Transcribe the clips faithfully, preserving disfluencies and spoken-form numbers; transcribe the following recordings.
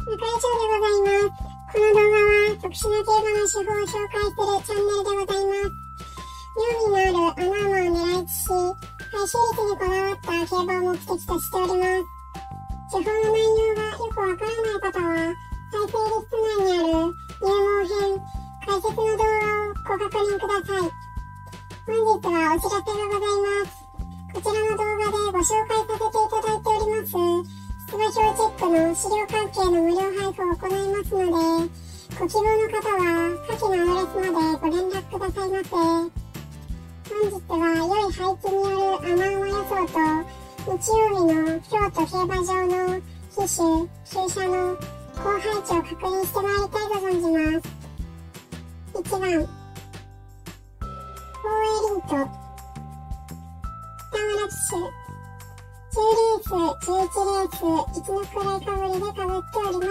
中井翔でございます。この動画は特殊な競馬の手法を紹介するチャンネルでございます。妙味のある穴馬を狙い撃ちし、回収率にこだわった競馬を目的としております。手法の内容がよくわからない方は、再生リスト内にある入門編、解説の動画をご確認ください。本日はお知らせがございます。こちらの動画でご紹介させていただいております出馬表チェックの資料関係の無料配布を行いますので、ご希望の方は下記のアドレスまでご連絡くださいませ。本日は良い配置による穴馬予想と日曜日の京都競馬場の騎手、厩舎の好配置を確認してまいりたいと存じます。いちばん、フォーエリント、北村騎手、じゅうレース、じゅういちレース、いちの位かぶりでかぶっております。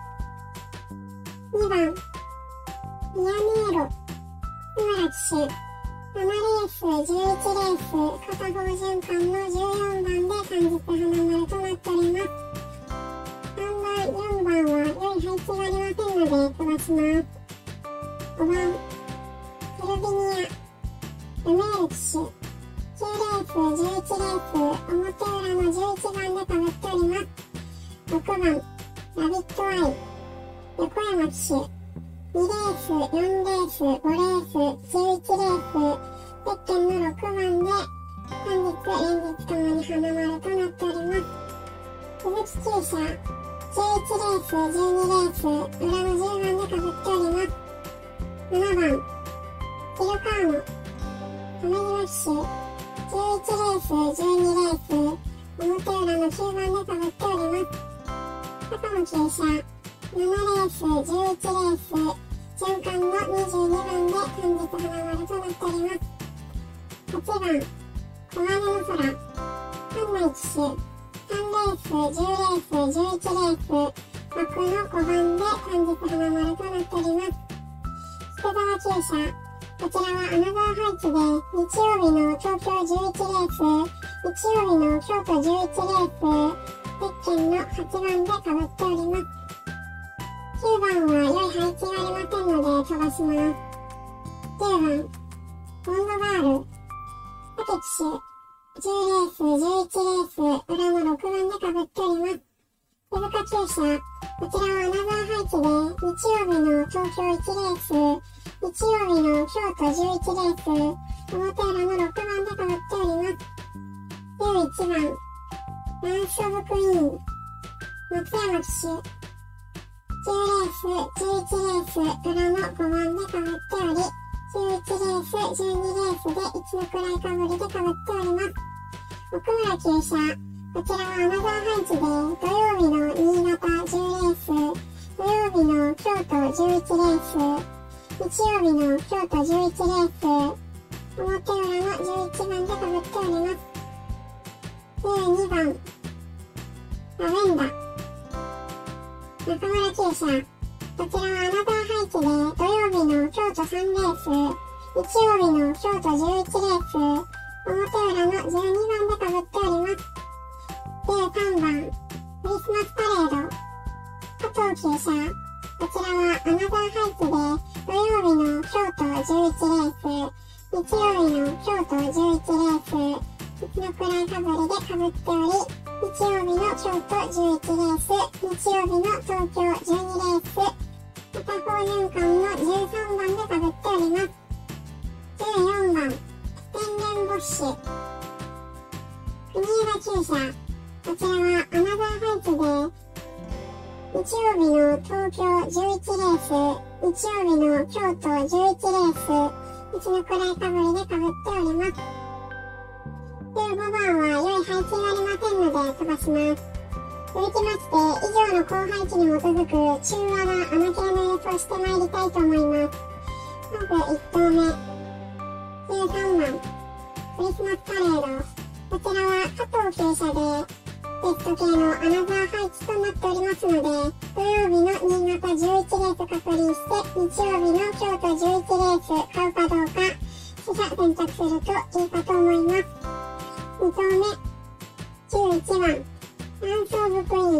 にばん、ミヤネーロ、田村騎手、ななレース、じゅういちレース、片方循環のじゅうよんばんで完日花丸となっております。さんばん、よんばんは良い配置がありませんので飛ばします。ごばん、ヘルビニア、ルメール騎手、きゅうレース、じゅういちレース、表裏のじゅういちばんでかぶっております。ろくばん、ラビットアイ、横山騎手、にレース、よんレース、ごレース、じゅういちレース、ゼッケンのろくばんで、本日、連日ともに花丸となっております。鈴木厩舎、じゅういちレース、じゅうにレース、裏のじゅうばんでかぶっております。ななばん、キルカーノ、亀島騎手、じゅういちレース、じゅうにレース、表裏のきゅうばんでかぶっております。高野厩舎、ななレース、じゅういちレース、循環のにじゅうにばんで本日花丸となっております。はちばん、黄金の空、関内騎手、さんレース、じゅうレース、じゅういちレース、枠のごばんで本日花丸となっております。福沢厩舎、こちらはアナザー配置で日曜日の東京じゅういちレース、日曜日の京都じゅういちレース、ゼッケンのはちばんでかぶっております。きゅうばんは良い配置がありませんので飛ばします。じゅうばん、ボンドガール、竹騎手、じゅうレース、じゅういちレース、裏のろくばんでかぶっております。手塚厩舎、こちらはアナザー配置で日曜日の東京いちレース、日曜日の京都じゅういちレース、表裏のろくばんでかぶっております。じゅういちばん、ランスオブクイーン、松山騎手、じゅうレース、じゅういちレース、裏のごばんでかぶっており、じゅういちレース、じゅうにレースでいちの位かぶりでかぶっております。奥村厩舎、こちらはアナザー配置で土曜日の新潟じゅうレース、土曜日の京都じゅういちレース、日曜日の京都じゅういちレース、表裏のじゅういちばんでかぶっております。じゅうにばん、ラベンダ、中村厩舎、こちらはアナザー配置で土曜日の京都さんレース、日曜日の京都じゅういちレース、表裏のじゅうにばんでかぶっております。じゅうさんばん、クリスマスパレード、加藤厩舎、こちらはアナザー配置で土曜日の京都じゅういちレース、日曜日の京都じゅういちレース、いちの位かぶりでかぶっており、日曜日の京都じゅういちレース、日曜日の東京じゅうにレース、片方循環のじゅうさんばんでかぶっております。じゅうよんばん、ステンレンボッシュ、国枝厩舎、こちらはアナザー配置で日曜日の東京じゅういちレース、日曜日の京都じゅういちレース、いちの位かぶりでかぶっております。じゅうごばんは良い配置がありませんので飛ばします。続きまして、以上の好配置に基づく中和な穴系の予想をしてまいりたいと思います。まずいちとうめ、じゅうさんばん、クリスマスパレード、こちらは加藤厩舎でテスト系のアナザー配置となっておりますので、土曜日の新潟じゅういちレース確認して、日曜日の京都じゅういちレース買うかどうか、取捨選択するといいかと思います。にとうめ、じゅういちばん、ランスオブクイーン、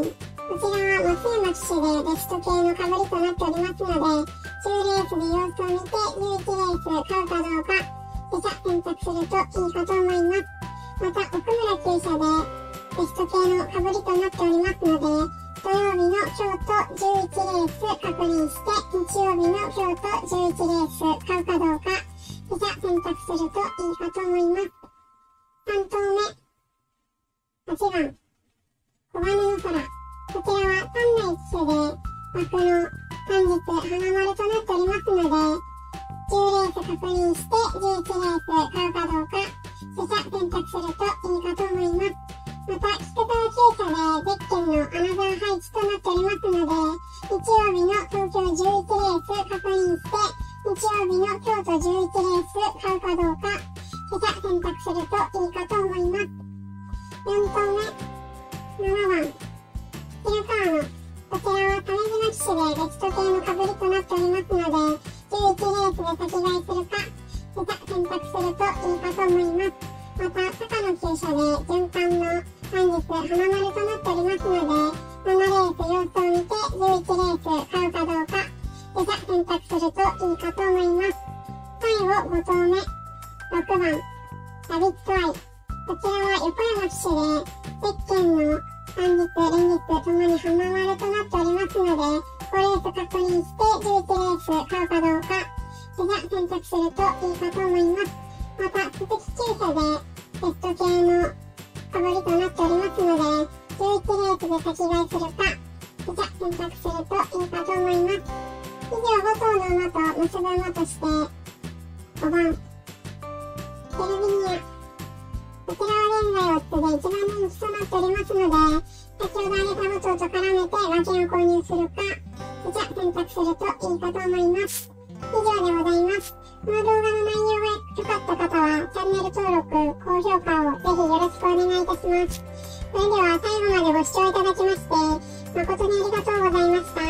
こちらは松山騎手でベスト系の被りとなっておりますので、じゅうレースで様子を見てじゅういちレース買うかどうか、騎者選択するといいかと思います。また、奥村厩舎でベスト系の被りとなっておりますので、土曜日の京都じゅういちレース確認して、日曜日の京都じゅういちレース買うかどうか、騎者選択するといいかと思います。さん頭目、はちばん、小金の空。こちらは三内騎手で枠の本日花丸となっておりますので、じゅうレース確認してじゅういちレース買うかどうか、騎者選択するといいかと思います。また、菊川厩舎でゼッケンのアナザー配置となっておりますので、日曜日の東京じゅういちレース確認して、日曜日の京都じゅういちレース買うかどうか、騎者選択するといいかと思います。よん頭目、ななばん、昼川の。こちらは鮫島騎手でベスト系の被りとなっておりますので、じゅういちレースで先買いするか、騎者選択するといいかと思います。また、坂野厩舎で順番の本日花丸となっておりますので、ななレース様子を見てじゅういちレース買うかどうか、騎者選択するといいかと思います。最後ご頭目、ろくばん、ラビットアイ。こちらは横山騎手でゼッケンの本日連日ともに花丸となっておりますので、ごレース確認してじゅういちレース買うかどうか、騎者選択するといいかと思います。また、鈴木厩舎でベスト系の被りとなっておりますので、じゅういちレースで先買いするか、騎者選択するといいかと思います。以上ご頭の馬と結ぶ馬として、ごばん、ケルビニア。こちらは現在オッズでいちばん人気となっておりますので、先ほど挙げたご頭と絡めて馬券を購入するか、騎者選択するといいかと思います。以上でございます。この動画の内容が良かった方は、チャンネル登録、高評価をぜひよろしくお願いいたします。それでは最後までご視聴いただきまして、誠にありがとうございました。